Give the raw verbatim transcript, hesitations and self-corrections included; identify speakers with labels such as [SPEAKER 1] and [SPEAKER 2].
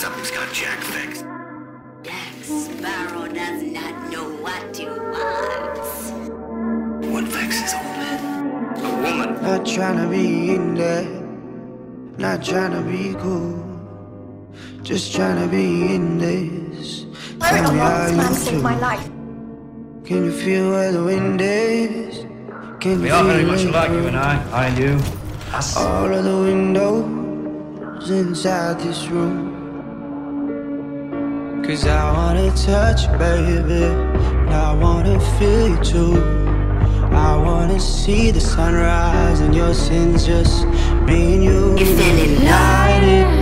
[SPEAKER 1] Something's got Jack fixed.
[SPEAKER 2] Jack Sparrow does not know what he wants.
[SPEAKER 1] What vexes old men? A woman.
[SPEAKER 3] Not trying to be in there, not trying to be cool, just trying to be in this. Tell me how you feel.
[SPEAKER 4] My life.
[SPEAKER 3] Can you feel where the wind is? Can you
[SPEAKER 5] We are
[SPEAKER 3] feel
[SPEAKER 5] very much
[SPEAKER 3] it
[SPEAKER 5] alike, you and I. I and you. Us.
[SPEAKER 3] all of the windows inside this room? Cause I wanna touch you, baby, and I wanna feel you too. I wanna see the sunrise and your sins, just me and you.
[SPEAKER 2] You fell in love.
[SPEAKER 3] Light it